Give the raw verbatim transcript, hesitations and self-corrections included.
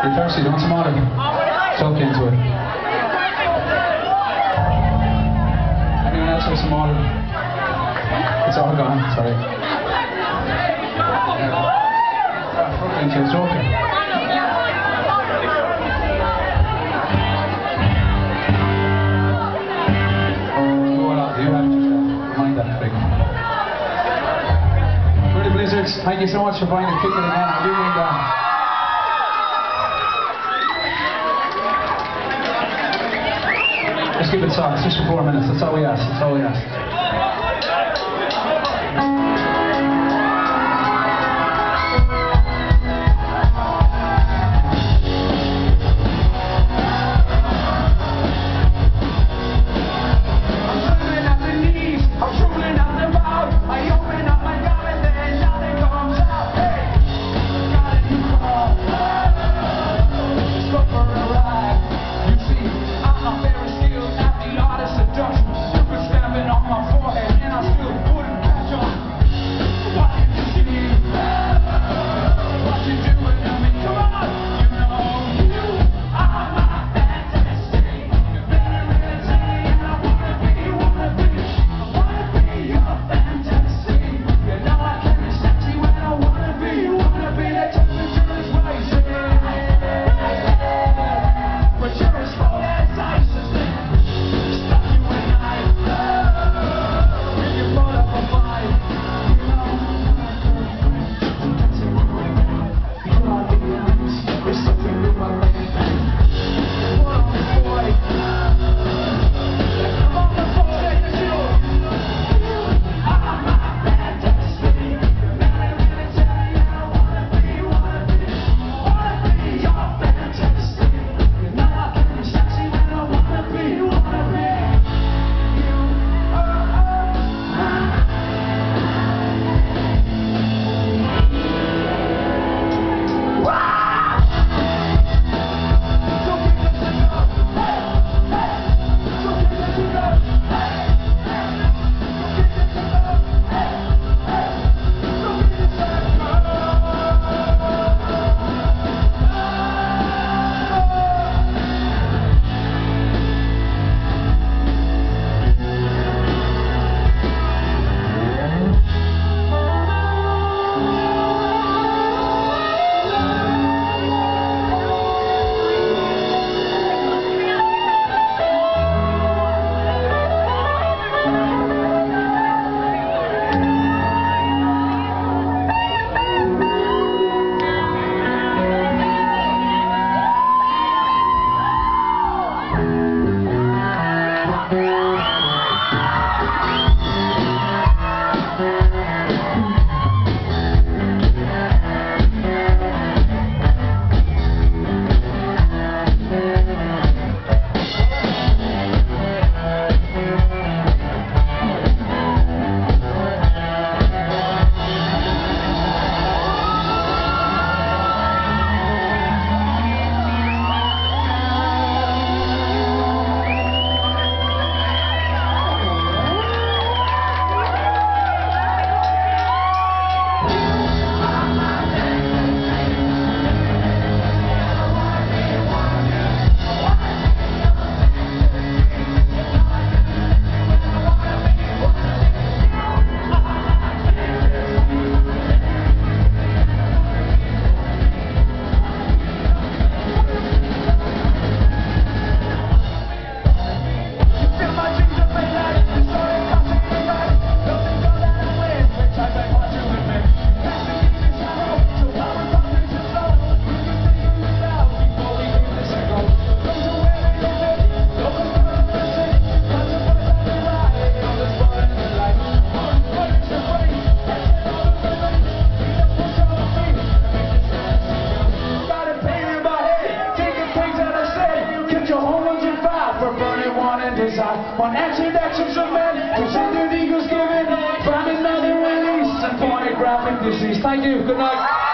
You're thirsty, don't some water. Soak into it. Anyone else have some water? It's all gone, sorry. Yeah, soak into it, it's okay. Blizzards, thank you so much for buying a ticket again. I do mean that. Just give it songs, just for four minutes. That's all we ask. That's all we ask. One action, actions of men, considered eagles given, finding nothing released, and pornographic disease. Thank you, good night.